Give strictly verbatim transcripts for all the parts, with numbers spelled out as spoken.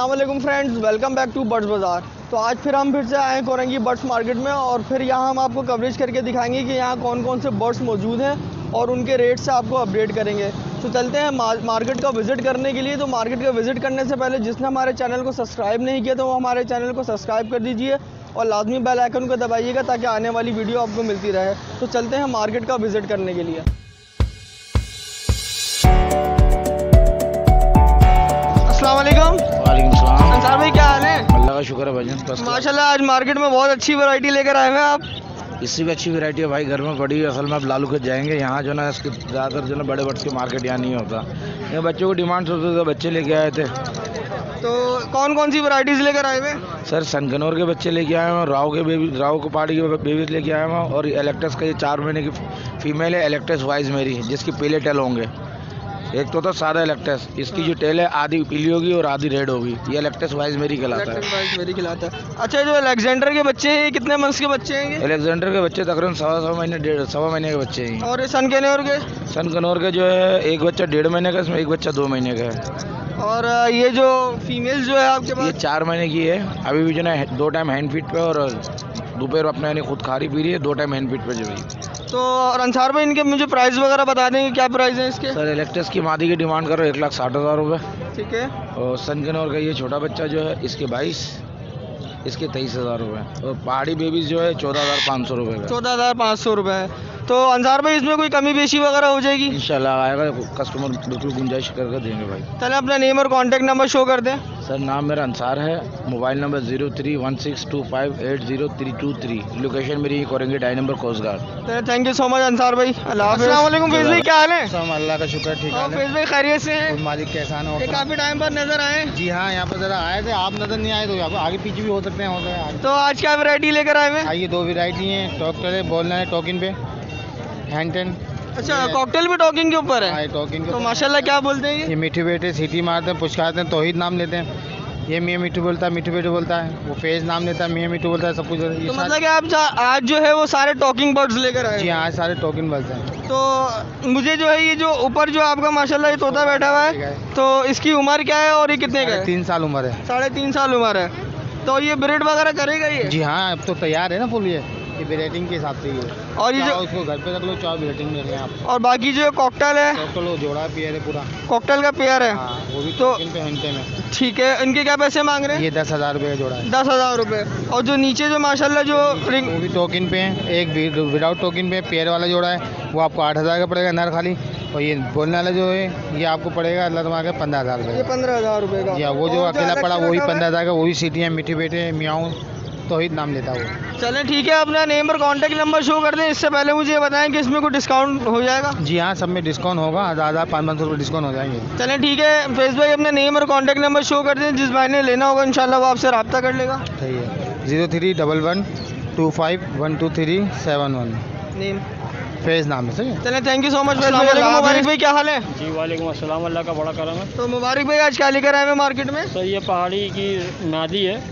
अस्सलाम वालेकुम friends, welcome back to birds Bazaar. तो आज फिर हम फिर से आए कोरंगी बर्ड्स मार्केट में और फिर यहाँ हम आपको कवरेज करके दिखाएंगे कि यहाँ कौन कौन से बर्ड्स मौजूद हैं और उनके रेट से आपको अपडेट करेंगे। तो चलते हैं मार्केट का विज़िट करने के लिए। तो मार्केट का विज़िट करने से पहले जिसने हमारे चैनल को सब्सक्राइब नहीं किया तो वो हमारे चैनल को सब्सक्राइब कर दीजिए और लाजमी बेल आइकन को दबाइएगा ताकि आने वाली वीडियो आपको मिलती रहे। तो चलते हैं मार्केट का विज़िट करने के लिए। अस्सलाम वालेकुम। वालेकुम सलाम। अंसार भाई क्या हाल है? अल्लाह का शुक्र है भाईजान। माशाल्लाह आज मार्केट में बहुत अच्छी वैरायटी लेकर आए हैं आप। इससे भी अच्छी वैरायटी है भाई, घर में पड़ी है। असल में आप लालू के जाएंगे यहाँ जो ना इसके ज़्यादातर जो ना बड़े बर्ड्स की मार्केट यहाँ नहीं होता। ये बच्चों को डिमांड होती तो बच्चे लेके आए थे। तो कौन कौन सी वैरायटीज़ लेकर आए हुए? सर सनकनौर के बच्चे लेके आए हैं, राव के बेबी राव को पाड़ी के बेबीज लेके आए हैं और एलेक्टस का ये चार महीने की फीमेल है, एलेक्टस वाइज मेरी, जिसकी पीले टेल होंगे। एक तो था सादा इलेक्टस, इसकी जो टेल है आधी पीली होगी और आधी रेड होगी। ये इलेक्टस वाइज मेरी खिलाता है। वाइज मेरी खिलाता है। अच्छा, जो अलेक्जेंडर के बच्चे हैं कितने मंथ्स के बच्चे हैं? अलेक्जेंडर के बच्चे तकरीबन सवा सवा महीने डेढ़ सवा महीने के बच्चे हैं। और सन कनौर के? सन कनौर के जो है एक बच्चा डेढ़ महीने का, इसमें एक बच्चा दो महीने का है। और ये जो फीमेल जो है आपके पास? ये चार महीने की है, अभी भी जो है दो टाइम हैंड फीट पे और दोपहर अपने यानी खुद खा रही पी रही है, दो टाइम हैंड फीट पे जो है। तो और अंसार भाई इनके मुझे प्राइस वगैरह बता देंगे, क्या प्राइस है इसके? सर इलेक्ट्रस की मादी की डिमांड करो एक लाख साठ हज़ार रुपये। ठीक है। और सन कनौर का ये छोटा बच्चा जो है इसके बाईस, इसके तेईस हज़ार रुपये। और पहाड़ी बेबीज जो है चौदह हज़ार पाँच सौ रुपये का। चौदह हज़ार पाँच सौ रुपये। तो अंसार भाई इसमें कोई कमी बेशी वगैरह हो जाएगी? इंशाल्लाह आएगा, कस्टमर बिल्कुल गुंजाइश करके देंगे भाई। चले अपना नेम और कॉन्टैक्ट नंबर शो कर दें। सर नाम मेरा अंसार है, mobile number zero three one six two five eight zero three two three. Location मेरी कोरंगी ढाई number coast guard. Thank you so much Ansar भाई। अस्सलाम वालेकुम फैज़ भाई, क्या हाल है? अल्लाह का शुक्र, ठीक है। फैज़ भाई खैरियत से हैं? मालिक के एहसान हो। काफ़ी टाइम पर नजर आए। जी हाँ, यहाँ पर जरा आए थे, आप नजर नहीं आए तो आगे पीछे भी हो सकते हैं, हो गए। तो आज क्या वैरायटी लेकर आए हैं? आइए, दो वैरायटी है, टॉकटेल है, बोलना है टॉकिन पे, हैंड टेन। अच्छा, कॉकटेल भी टॉकिंग के ऊपर है? टॉकिंग। तो माशाल्लाह क्या बोलते हैं ये? ये मीठे बेटे सीटी मारते हैं, पुचकारते हैं, तौहीद नाम लेते हैं। ये मियाँ मिठू बोलता है, मिठू बेटे बोलता है। वो फेज नाम लेता है, मियाँ मिठू बोलता है, सब कुछ। तो मतलब कि आप आज जो है वो सारे टॉकिंग बर्ड्स लेकर आए? जी हाँ, सारे टॉकिंग बर्ड्स हैं। तो मुझे जो है ये जो ऊपर जो आपका माशाल्लाह ये तोता बैठा हुआ है, तो इसकी उम्र क्या है और ये कितने का है? तीन साल उम्र है। साढ़े तीन साल उम्र है। तो ये ब्रीड वगैरह करेगा ये? जी हाँ, अब तो तैयार है ना फुल। ये ये रेटिंग के हिसाब से ही है। और ये जो उसको घर पे रख लो, चार रेटिंग में रखें आप। और बाकी जो कॉकटेल है, कॉकटेल वो जोड़ा पेयर है पूरा, कॉकटेल का पेयर है। हाँ, वो भी तो पे घंटे में। ठीक है। इनके क्या पैसे मांग रहे हैं? ये दस हज़ार रुपये जोड़ा है। दस हज़ार रुपये। और जो नीचे जो माशाल्लाह जो रिंग, वो भी टोकन पे है। एक विदाउट टोकन पे पेयर वाला जोड़ा है, वो आपको आठ हज़ार का पड़ेगा नर खाली। और ये बोलने वाला जो है ये आपको पड़ेगा अल्लाह तुम्हारे पंद्रह हज़ार रुपये। ये पंद्रह हज़ार रुपये का। या वो जो अकेला पड़ा वही पंद्रह हज़ार का, वो भी सीटी है, मीठी बेटे, मियाऊँ, तौहीद नाम लेता है वो। चलें ठीक है, अपना नेम और कॉन्टैक्ट नंबर शो कर दें। इससे पहले मुझे बताएं कि इसमें कोई डिस्काउंट हो जाएगा? जी हाँ, सब में डिस्काउंट होगा, हज़ार हज़ार पाँच पाँच सौ रुपये डिस्काउंट हो जाएंगे। चलें ठीक है फैज़ भाई, अपना नेम और कॉन्टैक्ट नंबर शो कर दें। जिस भाई ने लेना होगा इंशाल्लाह वो आपसे रब्ता कर लेगा। सही है, zero three double one two five one two three seven one. Name Faiz नाम है। सही है, चलें thank you so much. Mubarak भाई क्या हाल है? जी वालेकुम अस्सलाम, अल्लाह का बड़ा करम है। तो मुबारक भाई आज क्या लेकर आए हैं मार्केट में? सर ये पहाड़ी की मादी है।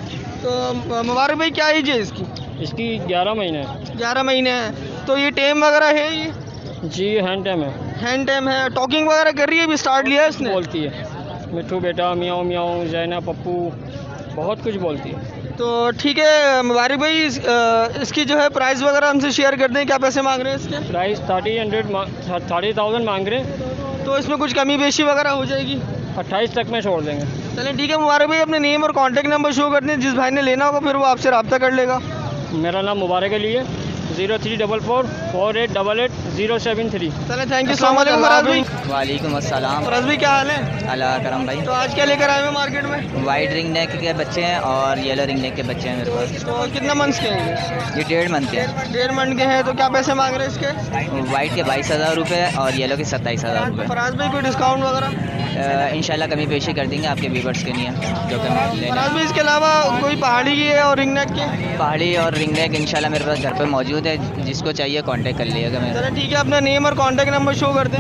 तो मुबारक भाई क्या एज है इसकी? इसकी ग्यारह महीने है। ग्यारह महीने है। तो ये टेम वगैरह है ये? जी हैंड टाइम है। हैंड टाइम है। टॉकिंग वगैरह कर रही है? अभी स्टार्ट लिया है इसने? बोलती है मिठू बेटा, मियाऊँ मियाऊँ, जैना पप्पू, बहुत कुछ बोलती है। तो ठीक है मुबारक भाई, इस, आ, इसकी जो है प्राइस वगैरह हमसे शेयर कर दें। क्या पैसे मांग रहे हैं इसके? Price thirty hundred thirty thousand मांग रहे हैं। तो इसमें कुछ कमी बेशी वगैरह हो जाएगी? अट्ठाईस तक में छोड़ देंगे। चलें ठीक है मुबारक भाई, अपने नेम और कॉन्टैक्ट नंबर शो कर दें। जिस भाई ने लेना होगा फिर वो आपसे रब्ता कर लेगा। मेरा नाम मुबारक अली है, zero three double four four eight double eight zero seven three. चलें thank you so much Faraz भाई। वालेकुम अस्सलाम। फराज भाई क्या हाल है? अल्लाह करम भाई। तो आज क्या लेकर आए हैं मार्केट में? वाइट रिंग नेक के बच्चे हैं और येलो रिंग नेक के बच्चे हैं मेरे पास। तो कितना मंथ्स के हैं? ये डेढ़ मंथ के हैं। डेढ़ मंथ के हैं। तो क्या पैसे मांग रहे हैं इसके? वाइट के बाईस हज़ार रुपये और येलो के सत्ताईस हज़ार रुपये। फराज भाई कोई डिस्काउंट वगैरह? इंशाल्लाह कमी पेशी कर देंगे आपके व्यूवर्स के लिए जो कमी लेना। फराज भाई इसके अलावा कोई पहाड़ी की है और रिंग नेक के? पहाड़ी और रिंग नेक इंशाल्लाह मेरे पास घर पे मौजूद है, जिसको चाहिए कांटेक्ट कर लिएगा मेरा। चलो ठीक है, अपना नेम और कांटेक्ट नंबर शो कर दें।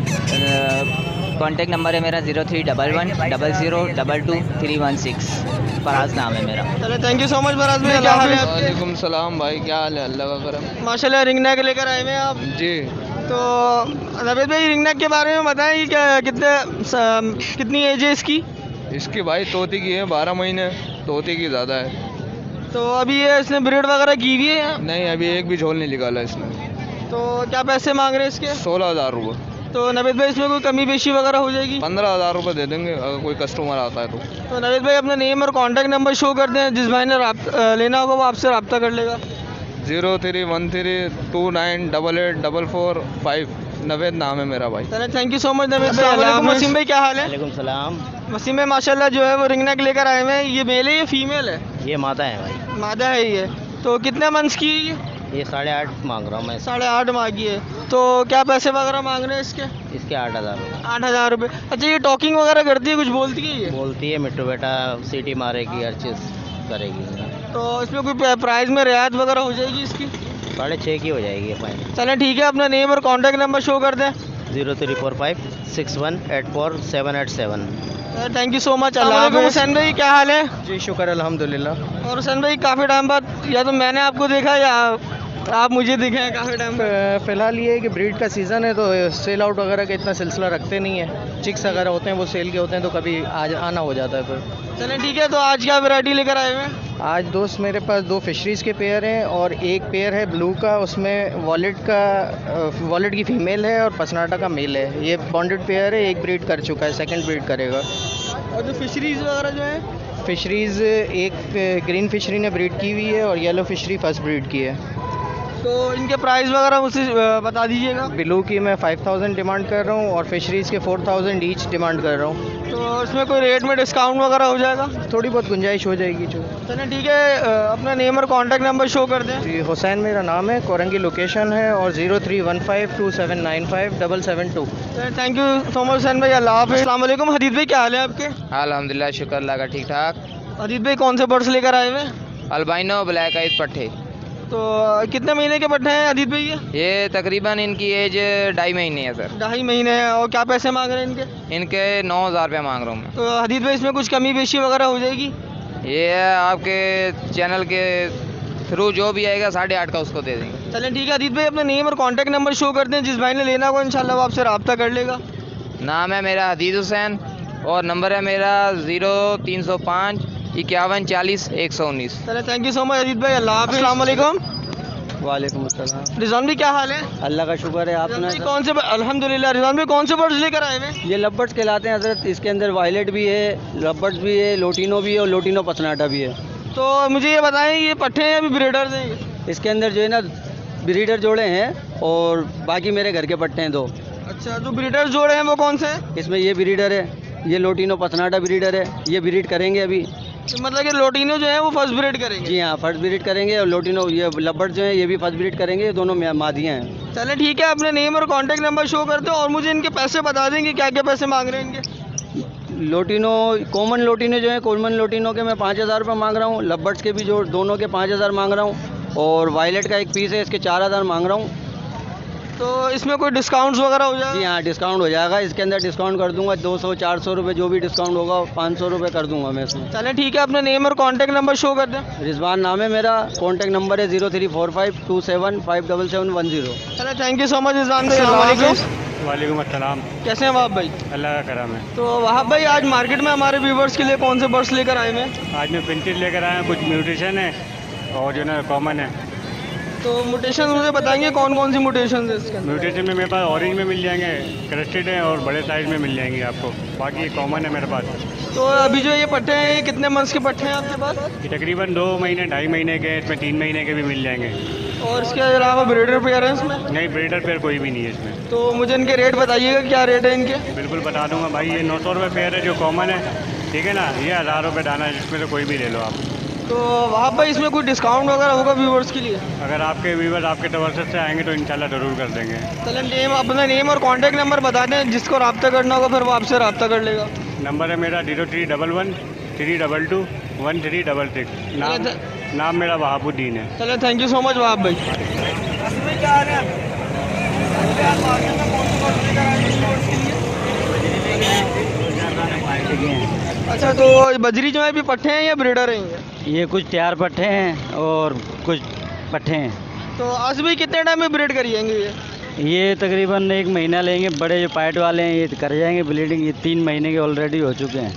कांटेक्ट नंबर है मेरा zero three double one double zero double two three one six. Faraz नाम है मेरा। चलो thank you so much Faraz भाई। क्या हाल है? वालेकुम सलाम भाई, क्या हाल है? अल्लाह का करम। माशाल्लाह रिंग नेक लेकर आए हैं आप जी। तो नवेद भाई रिंग नेक के बारे में बताएं कि क्या कितने कितनी एज है इसकी? इसकी भाई तोती की है, बारह महीने, तोती की ज़्यादा है। तो अभी ये इसने ब्रीड वगैरह की हुई है? नहीं, अभी एक भी झोल नहीं निकाला इसने। तो क्या पैसे मांग रहे हैं इसके? सोलह हज़ार रुपये। तो नवेद भाई इसमें कोई कमी बेशी वगैरह हो जाएगी? पंद्रह हज़ार रुपये दे देंगे अगर कोई कस्टमर आता है तो। तो नवेद भाई अपना नेम और कॉन्टैक्ट नंबर शो कर दें, जिस भाई ने राब्त- अ, लेना होगा वो आपसे रब्ता कर लेगा। Zero three one three two nine double eight double four five, Naved नाम है मेरा भाई। चलो thank you so much Naved भाई। अस्सलाम वालेकुम वसीम भाई, क्या हाल है? वालेकुम सलाम। वसीम भाई माशाल्लाह जो है वो रिंग नेक लेकर आए हुए हैं, ये मेल है ये फीमेल है? ये मादा है भाई। मादा है ये। तो कितने मंथ्स की है ये? ये साढ़े आठ मांग रहा हूँ मैं। साढ़े आठ मांगी है। तो क्या पैसे वगैरह मांग रहे हैं इसके? इसके आठ हज़ार रुपये। आठ हज़ार रुपये। अच्छा ये टॉकिंग वगैरह करती है, कुछ बोलती है ये? बोलती है मिट्टू बेटा, सीटी मारेगी, हर चीज़ करेगी। तो इसमें कोई प्राइस में रियायत वगैरह हो जाएगी इसकी? साढ़े छः की हो जाएगी फाइनल। चलें ठीक है, अपना नेम और कॉन्टैक्ट नंबर शो कर दें। Zero three four five six one eight four seven eight seven. Thank you so much. Allah हाफ़िज़। हुसैन भाई क्या हाल है? जी शुक्र अल्हम्दुलिल्लाह। और हुसैन भाई काफ़ी टाइम बाद या तो मैंने आपको देखा या आप मुझे दिखे हैं काफ़ी टाइम बाद। फ़िलहाल ये है कि ब्रीड का सीज़न है तो सेल आउट वगैरह का इतना सिलसिला रखते नहीं है। चिक्स वगैरह होते हैं वो सेल के होते हैं तो कभी आज आना हो जाता है फिर। चलें ठीक है, तो आज क्या वैरायटी लेकर आए हुए हैं? आज दोस्त मेरे पास दो फिशरीज़ के पेयर हैं और एक पेयर है ब्लू का, उसमें वॉलेट का वॉलेट की फ़ीमेल है और पसनाटा का मेल है। ये बॉन्डेड पेयर है, एक ब्रीड कर चुका है, सेकंड ब्रीड करेगा। और जो फिशरीज वगैरह जो है? फिशरीज़ एक ग्रीन फिशरी ने ब्रीड की हुई है और येलो फिशरी फर्स्ट ब्रीड की है। तो इनके प्राइस वगैरह मुझसे अ, बता दीजिएगा। ब्लू की मैं फाइव थाउजेंड डिमांड कर रहा हूँ और फिशरीज़ के फोर थाउजेंड ईच डिमांड कर रहा हूँ। तो इसमें कोई रेट में डिस्काउंट वगैरह हो जाएगा? थोड़ी बहुत गुंजाइश हो जाएगी जो। चलें ठीक है, अ, अपना नेम और कॉन्टैक्ट नंबर शो कर दें। जी हुसैन मेरा नाम है, कोरंगी लोकेशन है और zero three one five two seven nine five double seven two. Thank you so much Hussain भाई। अल्लाह हाफ़िज़। अस्सलाम वालेकुम हदीद भाई, क्या हाल है आपके? अल्हम्दुलिल्लाह, शुक्र अल्लाह का, ठीक ठाक। हदीद भाई कौन से बर्ड्स लेकर आए हुए हैं? अल्बाइनो ब्लैक आइज पट्टे। तो अ, कितने महीने के पट्टे हैं हदीद भाई ये? ये तकरीबन इनकी एज ढाई महीने है सर। ढाई महीने हैं। और क्या पैसे मांग रहे हैं इनके? इनके नौ हज़ार रुपये मांग रहा हूँ मैं। तो हदीद भाई इसमें कुछ कमी बेशी वगैरह हो जाएगी? ये आपके चैनल के थ्रू जो भी आएगा साढ़े आठ का उसको दे देंगे। चलें ठीक है हदीद भाई, अपना नेम और कॉन्टैक्ट नंबर शो कर दें, जिस भाई ने लेना होगा इंशाल्लाह वो आपसे रब्ता कर लेगा। नाम है मेरा हदीद हुसैन और नंबर है मेरा ज़ीरो तीन सौ पाँच इक्यावन चालीस एक सौ उन्नीस। चलें thank you so much Hadeed भाई। अल्लाह हाफ़िज़। अस्सलाम वालेकुम। वालेकुम अस्सलाम। रिजवान भाई क्या हाल है? अल्लाह का शुक्र है। रिजवान आपने भाई कौन से अल्हम्दुलिल्लाह। रिजवान भाई कौन से बर्ड्स लेकर आए हुए हैं? ये लबर्ड्स कहलाते हैं हजरत। इसके अंदर वायलेट भी है, लबर्ड्स भी है, लोटिनो भी है और लोटिनो पसनाटा भी है। तो मुझे ये बताएं, ये पट्टे हैं या अभी ब्रीडर्स हैं ये? इसके अंदर जो है ना ब्रीडर जोड़े हैं और बाकी मेरे घर के पट्टे हैं दो। अच्छा, जो ब्रीडर्स जोड़े हैं वो कौन से हैं? इसमें ये ब्रीडर है, ये लोटिनो पसनाटा ब्रीडर है, ये ब्रीड करेंगे अभी। तो मतलब कि लोटिनो जो है वो फर्स्ट ब्रीड करेंगे? जी हाँ, फर्स्ट ब्रीड करेंगे और लोटिनो ये लबर्ड जो है ये भी फर्स्ट ब्रीड करेंगे। ये दोनों मादियाँ हैं। चले ठीक है, अपने नेम और कॉन्टैक्ट नंबर शो कर दो और मुझे इनके पैसे बता देंगे क्या क्या पैसे मांग रहे हैं इनके। लोटिनो कॉमन लोटिनो जो है, कॉमन लोटिनो के मैं पाँच हज़ार रुपये मांग रहा हूँ, लबर्ड्स के भी जो दोनों के पाँच हज़ार मांग रहा हूँ और वायलेट का एक पीस है इसके चार हज़ार मांग रहा हूँ। तो इसमें कोई डिस्काउंट्स वगैरह हो जाएगा? जी हाँ, डिस्काउंट हो जाएगा। इसके अंदर डिस्काउंट कर दूंगा, दो सौ चार सौ रुपये जो भी डिस्काउंट होगा पाँच सौ रुपये कर दूंगा मैं इसमें। चलें ठीक है, अपना नेम और कॉन्टैक्ट नंबर शो कर दें। रिजवान नाम है मेरा, कॉन्टैक्ट नंबर है zero three four five two seven five double seven one zero. चलें thank you so much Rizwan भाई। वालेकुम अस्सलाम। कैसे हैं वहाब भाई? अल्लाह का करम है। तो वहाब भाई आज मार्केट में हमारे व्यूवर्स के लिए कौन से बर्ड्स लेकर आए हुए हैं? आज मैं पिंटेज लेकर आया हूँ, कुछ म्यूटेशन है और जो ना कॉमन है। तो म्यूटेशन मुझे बताएंगे कौन कौन सी म्यूटेशन है इसके अंदर? म्यूटेशन में मेरे पास ऑरेंज में मिल जाएंगे, क्रेस्टेड है और बड़े साइज़ में मिल जाएंगे आपको। बाकी कॉमन है मेरे पास। तो अभी जो ये पट्टे हैं ये कितने मंथ्स के पट्टे हैं आपके पास? ये तकरीबन दो महीने ढाई महीने के, इसमें तीन महीने के भी मिल जाएंगे। और इसके अलावा ब्रीडर पेयर है इसमें? नहीं, ब्रीडर पेयर कोई भी नहीं है इसमें। तो मुझे इनके रेट बताइएगा, क्या रेट है इनके? बिल्कुल बता दूंगा भाई। ये नौ सौ रुपये पेयर है जो कॉमन है, ठीक है ना। ये हज़ार रुपये दाना है, जिसमें से कोई भी ले लो आप। तो वहाँ भाई इसमें कोई डिस्काउंट वगैरह होगा व्यूवर्स के लिए? अगर आपके व्यूवर आपके तवसत से आएंगे तो इंशाल्लाह ज़रूर कर देंगे। चलें नेम अपना नेम और कॉन्टैक्ट नंबर बता दें, जिसको रब्ता करना होगा फिर वो आपसे रब्ता कर लेगा। नंबर है मेरा zero three double one three double two one three double six. नाम नाम मेरा वहाबुद्दीन है। चलें thank you so much Wahab भाई। अच्छा, तो बजरी जो है अभी पट्टे हैं या ब्रीडर हैं ये? ये कुछ तैयार पट्टे हैं और कुछ पट्टे हैं। तो आज भी कितने टाइम में ब्रीड करिएंगे ये? ये तकरीबन एक महीना लेंगे। बड़े जो पाइट वाले हैं ये कर जाएंगे ब्लीडिंग, ये तीन महीने के ऑलरेडी हो चुके हैं।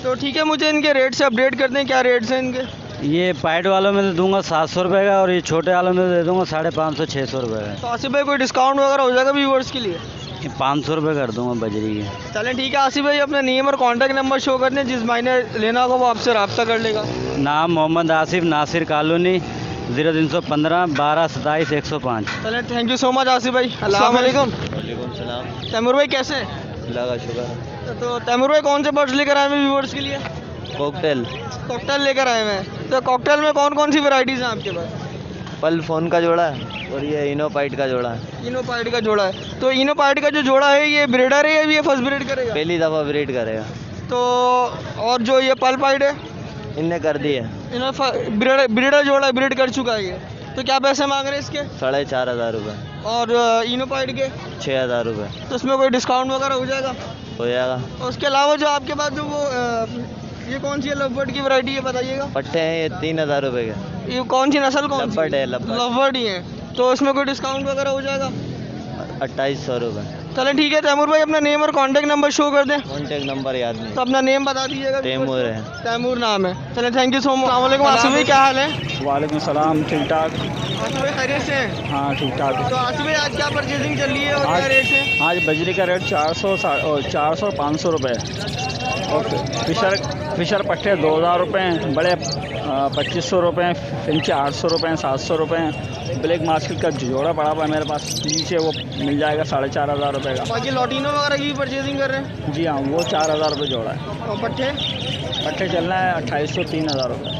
तो ठीक है, मुझे इनके रेट से अपडेट कर दें, क्या रेट्स हैं इनके? ये पाइट वालों में तो दूंगा सात सौ रुपये का और ये छोटे वालों में दे दूंगा साढ़े पाँच सौ छः सौ रुपये का। तो आसिफ भाई कोई डिस्काउंट वगैरह हो जाएगा व्यूवर्स के लिए? ये पाँच सौ रुपये कर दूंगा बजरी के। चलें ठीक है आसिफ भाई, अपना नेम और कॉन्टैक्ट नंबर शो कर दें, जिस मायने लेना होगा वो आपसे रब्ता कर लेगा। नाम मोहम्मद आसिफ, नासिर कॉलोनी, ज़ीरो तीन सौ पंद्रह बारह सताईस एक सौ पाँच। चलें thank you so much Asif भाई। अस्सलाम वालेकुम। वालेकुम सलाम। तैमूर भाई कैसे? अल्लाह का शुक्र। तो तैमूर भाई कौन से बर्ड्स लेकर आए हैं व्यूवर्स के लिए? कॉकटेल कॉकटेल लेकर आए हैं। तो कॉकटेल में कौन कौन सी वैरायटीज़ हैं आपके पास? पल फोन का जोड़ा है और ये इनोपाइट का जोड़ा है। इनोपाइट का जोड़ा है। तो इनोपाइट का जो जोड़ा है ये ब्रीडर है या ये फर्स्ट ब्रीड करेगा? पहली दफ़ा ब्रीड करेगा। तो और जो ये पल पाइट है इनने कर दी है। इन्होंने ब्रीडर ब्रीडर जोड़ा ब्रीड कर चुका है ये। तो क्या पैसे मांग रहे हैं इसके? साढ़े चार हज़ार रुपये। और इनोपाइट के? छः हज़ार रुपये। तो इसमें कोई डिस्काउंट वगैरह हो जाएगा? हो जाएगा। और उसके अलावा जो आपके पास जो वो अ, ये कौन सी है लवबर्ड की वैरायटी है बताइएगा? पट्टे हैं ये तीन हज़ार रुपये के। ये कौन सी नस्ल कौन सी? लवबर्ड है, लवबर्ड। लवबर्ड ही है। तो इसमें कोई डिस्काउंट वगैरह हो जाएगा? अट्ठाईस सौ रुपये। चलें ठीक है तैमूर भाई, अपना नेम और कॉन्टैक्ट नंबर शो कर दें। कॉन्टेक्ट नंबर याद तो नहीं। अपना नेम बता दीजिएगा। तैमूर है। तैमूर नाम है। चलें थैंक यू सो मच। अस्सलाम वालेकुम आसिफ भाई, क्या हाल है? वालेकुम सलाम, ठीक ठाक। आसिफ भाई खैरियत से हैं? हाँ ठीक ठाक। तो आसिफ भाई आज क्या परचेजिंग चल रही है और क्या आज- रेट है? आज बजरी का रेट चार सौ चार सौ पाँच सौ रुपये और फिशर फिशर पट्टे दो हज़ार रुपये, बड़े पच्चीस सौ रुपये, फिंचे आठ सौ रुपये, सात सौ रुपये। ब्लैक मार्केट का जोड़ा पड़ा हुआ है मेरे पास, नीचे वो मिल जाएगा साढ़े चार हज़ार रुपये का। बाकी लॉटिनो वगैरह की परचेजिंग कर रहे हैं? जी हाँ, वो चार हज़ार रुपये जोड़ा है। और पट्टे? पट्टे चलना है अट्ठाईस सौ तीन हज़ार रुपये।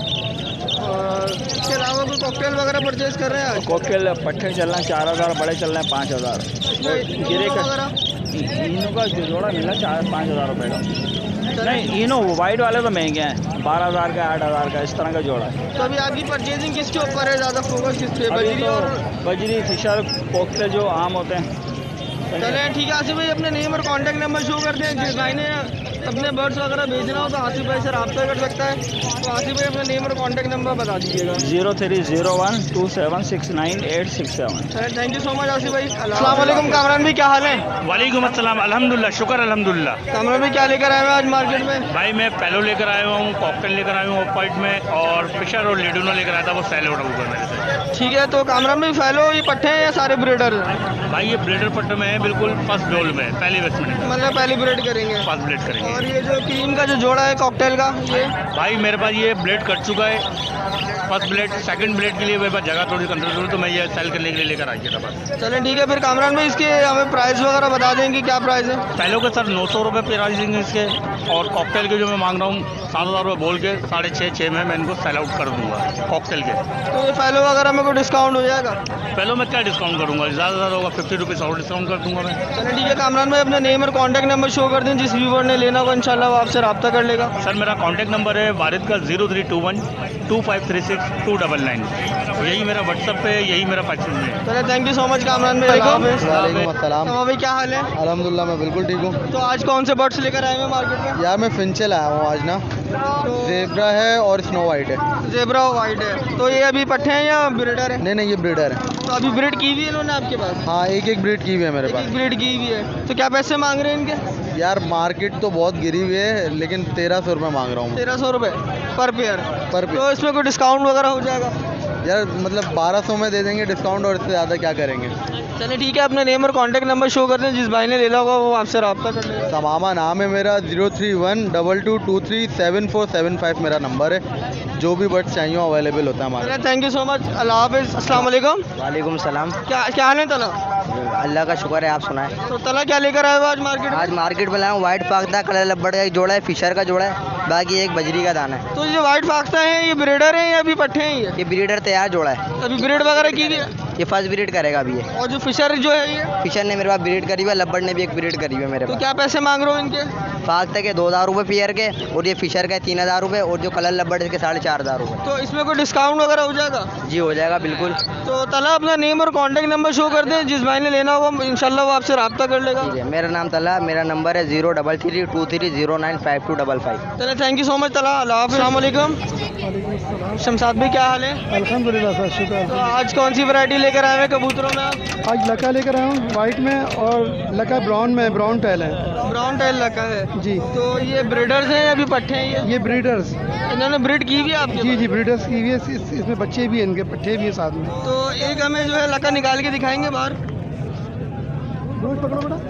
और इसके अलावा कोई कॉकटेल वगैरह परचेज कर रहे हैं आज? कोकेल पट्टे चलना चार हज़ार, बड़े चलना है पाँच हज़ार। गिरे इनो का वगैरह? इनो का जोड़ा मिला चार पाँच हज़ार रुपये का। नहीं इनो वाइट वाले तो महंगे हैं, बारह हज़ार का, आठ हज़ार का, इस तरह का जोड़ा है। तो अभी आपकी परचेजिंग किसके ऊपर है, ज़्यादा फोकस किस पे? अभी बजरी तो और? बजरी, फिशर, कोकटे जो आम होते हैं। चलें ठीक है आसिफ भाई, अपने नेम और कॉन्टैक्ट नंबर शो कर दें, जिस भाई ने अपने बर्ड्स वगैरह भेजना हो तो आसिफ भाई से रब्ता कर सकता है। तो आसिफ भाई अपना नेम और कॉन्टैक्ट नंबर बता दीजिएगा। Zero three zero one two seven six nine eight six seven. चलें thank you so much Asif भाई। अस्सलाम वालेकुम कामरान भाई, क्या हाल है? वालेकुम अस्सलाम। अल्हम्दुलिल्लाह, शुक्र अल्हम्दुलिल्लाह। कामरान भाई क्या लेकर आए हैं आज मार्केट में? भाई मैं पैलो लेकर आया हूँ, कॉकटेल लेकर आया हूँ ऑफ में, और फिशर और लेडूनो लेकर आया था, वो सेल आउट हुआ मेरे से। ठीक है, तो कामरान भाई फैलो ये पट्टे हैं या सारे ब्रीडर हैं? भाई ये ब्लेडर पट्टे में है, बिल्कुल फर्स्ट डोल में, पहली बेसमेंट में मतलब पहली ब्रीड करेंगे? फर्स्ट ब्लेड करेंगे। और ये जो क्रीम का जो जोड़ा है कॉकटेल का, ये भाई मेरे पास ये ब्लेड कट चुका है, फर्स्ट ब्लेड, सेकंड ब्लेड के लिए मेरे पास जगह थोड़ी कंट्रोल हुई तो मैं ये सेल करने के लिए लेकर आई था बस। चलें ठीक है, फिर कामरान भाई इसके हमें प्राइस वगैरह बता दें कि क्या प्राइस है? पहले के सर नौ सौ रुपये प्राइसिंग है इसके, और कॉकटेल के जो मैं मांग रहा हूँ सात हज़ार रुपये बोल के साढ़े छः छः में मैं इनको सेल आउट कर दूँगा कॉकटेल के। तो ये फैलो वगैरह में कोई डिस्काउंट हो जाएगा? पहले मैं क्या डिस्काउंट करूँगा, ज़्यादा ज़्यादा होगा फिफ्टी रुपीज़ और डिस्काउंट कर दूँगा मैं। चलें ठीक है कामरान भाई, अपना नेम और कॉन्टैक्ट नंबर शो कर दें, जिस व्यूवर ने लेना हो इंशाल्लाह वो आपसे रब्ता कर लेगा। सर मेरा कॉन्टैक्ट नंबर है वारिद का zero three two one two five three six two double nine, यही मेरा व्हाट्सअप पे, यही मेरा पैक्स है। चले thank you so much Kamran भाई। वालेकुम अस्सलाम। तो भाई क्या हाल है? अल्हम्दुलिल्लाह मैं बिल्कुल ठीक हूँ। तो आज कौन से बर्ड्स लेकर आए हैं मार्केट में? यार मैं फिंचे लाया हूँ आज ना, जेब्रा है और स्नो वाइट है। जेब्रा वाइट है। तो ये अभी पट्टे हैं या ब्रीडर है? नहीं नहीं ये ब्रीडर है। तो अभी ब्रीड की हुई है इन्होंने आपके पास? हाँ एक एक ब्रीड की हुई है मेरे पास। एक ब्रीड की हुई है। तो क्या पैसे मांग रहे हैं इनके? यार मार्केट तो बहुत गिरी हुई है, लेकिन तेरह सौ रुपये मांग रहा हूँ तेरह सौ रुपये पर पेयर? पर पेयर। तो इसमें कोई डिस्काउंट वगैरह हो जाएगा? यार मतलब बारह सौ में दे देंगे डिस्काउंट, और इससे ज़्यादा क्या करेंगे। चलिए ठीक है, अपने नेम और कॉन्टैक्ट नंबर शो कर दें, जिस भाई ने लेना होगा वो आपसे रब्ता कर लेगा। तमामा नाम है मेरा, zero three one double two two three seven four seven five मेरा नंबर है। जो भी बर्ड्स चाहिए अवेलेबल होता है हमारे। चलिए थैंक यू सो मच, अल्लाह हाफिज़। अस्सलाम वालेकुम। वालेकुम सलाम। क्या क्या हाल है तला? अल्लाह का शुक्र है, आप सुनाएं। तो तला क्या लेकर आए हो आज मार्केट में? आज मार्केट में लाया हूँ वाइट फाख्ता, कलर लब्बड़ का एक जोड़ा है, फिशर का जोड़ा है, बाकी एक बजरी का दाना है। तो ये वाइट फाख्ता है, ये ब्रीडर है या अभी पट्टे हैं ये? ये ब्रीडर तैयार जोड़ा है, अभी ब्रीड वगैरह की भी है? ये फर्स्ट ब्रीड करेगा अभी ये। और जो फिशर जो है ये? फिशर ने मेरे पास ब्रीड करी हुई है, लब्बड़ ने भी एक ब्रीड करी हुई है मेरे तो पास। क्या पैसे मांग रहे हो इनके? फाख्ता के दो हज़ार रुपये पेयर के, और ये फिशर का तीन हज़ार रुपये, और जो कलर लब्बड़ के साढ़े चार हज़ार रुपये। तो इसमें कोई डिस्काउंट वगैरह हो जाएगा? जी हो जाएगा बिल्कुल। तो तला अपना नेम और कॉन्टैक्ट नंबर शो कर दें, जिस भाई ने लेना होगा इंशाल्लाह वो आपसे रब्ता कर लेगा। ठीक है, मेरा नाम तला, मेरा नंबर है zero double three two three zero nine five two double five. चलिए थैंक यू सो मच तला, अल्लाह हाफ़िज़। अस्सलाम वालेकुम। शमशाद भाई क्या हाल है? अल्हम्दुलिल्लाह सर, शुक्र। तो आज कौन सी वैरायटी लेकर आए हैं कबूतरों में आप? आज लका लेकर आया हूँ वाइट में, और लका ब्राउन में, ब्राउन टेल है। ब्राउन टेल लका है जी। तो ये ब्रीडर्स हैं या अभी पट्ठे हैं ये? ये ब्रीडर्स, इन्होंने ब्रीड की भी है आपके जी पास? जी ब्रीडर्स की हुई है। इस, इसमें बच्चे भी हैं, इनके पट्ठे भी हैं साथ में। तो एक हमें जो है लका निकाल के दिखाएंगे बाहर। रोज पकड़ो बेटा।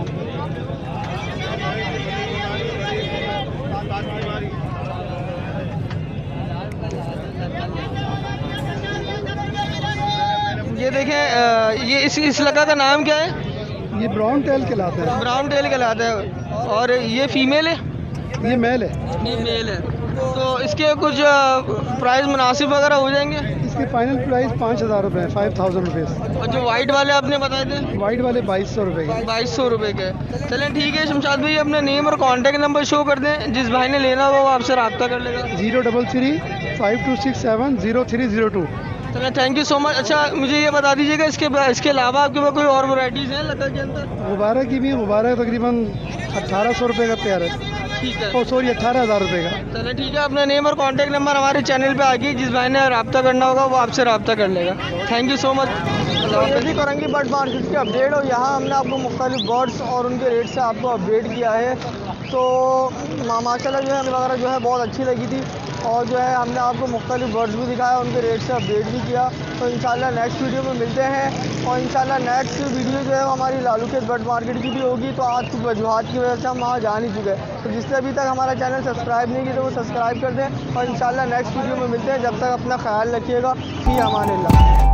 ये देखें, अ, ये इस इस लका का नाम क्या है? ये ब्राउन टेल कहलाता है। ब्राउन टेल कहलाता है। और ये फीमेल है? ये मेल है। ये मेल है। तो इसके कुछ प्राइस मुनासिब वगैरह हो जाएंगे? इसकी फाइनल प्राइस पाँच हज़ार रुपये है, फाइव थाउजेंड रुपीज़। और जो वाइट वाले आपने बताए थे? वाइट वाले बाईस सौ रुपये के। बाईस सौ रुपये के। चलें ठीक है शमशाद भाई, अपना नेम और कांटेक्ट नंबर शो कर दें, जिस भाई ने लेना होगा वो आपसे रब्ता कर लेगा। Zero double three five two six seven zero three zero two. चलें थैंक यू सो मच। अच्छा मुझे ये बता दीजिएगा, इसके इसके अलावा आपके पास कोई और वैराइटीज़ हैं लका के अंदर? गुब्बारा की भी, गुब्बारा तकरीबन अट्ठारह सौ रुपये का पेयर है। ठीक है। ओ सॉरी अट्ठारह हज़ार रुपये का। चलो ठीक है, अपना नेम और कांटेक्ट नंबर हमारे चैनल पे आके जिस भाई ने रब्ता करना होगा वो आपसे रब्ता कर लेगा। Thank you so much. ये भी करेंगे बर्ड मार्केट की अपडेट, और यहाँ हमने आपको मुख्तलिफ बर्ड्स और उनके रेट से आपको अपडेट किया है। तो माशाल्लाह जो है हमें वगैरह जो है बहुत अच्छी लगी थी, और जो है हमने आपको मुख्तलिफ बर्ड्स भी दिखाया, उनके रेट से अपडेट भी किया। तो इंशाल्लाह नेक्स्ट वीडियो में मिलते हैं, और इंशाल्लाह नेक्स्ट वीडियो जो है हमारी लालू खेत बर्ड मार्केट की भी होगी। तो आज कुछ वजूहात की वजह से हम वहाँ जा नहीं चुके, तो जिसने अभी तक हमारा चैनल सब्सक्राइब नहीं किया तो वो सब्सक्राइब कर दें, और इंशाल्लाह नेक्स्ट वीडियो में मिलते हैं। जब तक अपना ख्याल रखिएगा, फी अमान अल्लाह।